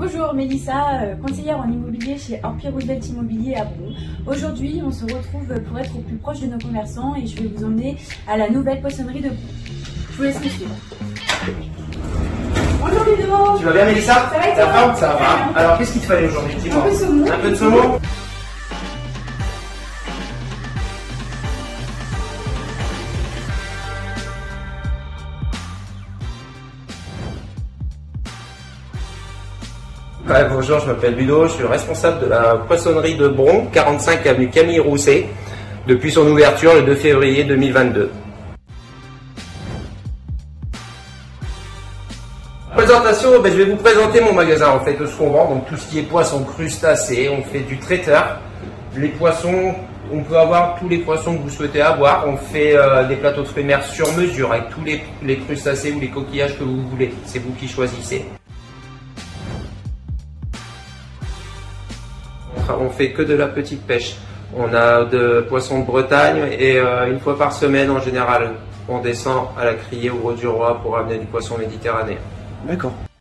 Bonjour, Mélissa, conseillère en immobilier chez Empire Roosevelt Immobilier à Bron. Aujourd'hui, on se retrouve pour être au plus proche de nos commerçants et je vais vous emmener à la nouvelle poissonnerie de Bron. Je vous laisse me suivre. Bonjour Ludo. Tu vas bien Mélissa? Ça va et toi? Ça va. Alors qu'est-ce qu'il te fallait aujourd'hui? Dis-moi. Un peu de saumon. Un peu de saumon. Ouais, bonjour, je m'appelle Ludo, je suis responsable de la poissonnerie de Bron, 45 avenue Camille Rousset, depuis son ouverture le 2 février 2022. Présentation, je vais vous présenter mon magasin en fait, ce qu'on vend, donc tout ce qui est poissons, crustacés, on fait du traiteur, les poissons, on peut avoir tous les poissons que vous souhaitez avoir, on fait des plateaux de fruits de mer sur mesure avec tous les crustacés ou les coquillages que vous voulez, c'est vous qui choisissez. On fait que de la petite pêche. On a de poissons de Bretagne et une fois par semaine en général, on descend à la criée au Ros du Roi pour amener du poisson méditerranéen. D'accord.